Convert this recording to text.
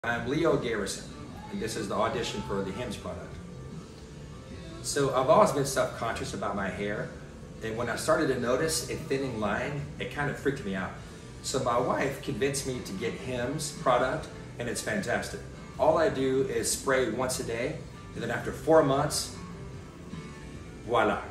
I'm Leo Garrison, and this is the audition for the Hims product. So I've always been self-conscious about my hair, and when I started to notice a thinning line, it kind of freaked me out. So my wife convinced me to get Hims product, and it's fantastic. All I do is spray once a day, and then after 4 months, voila.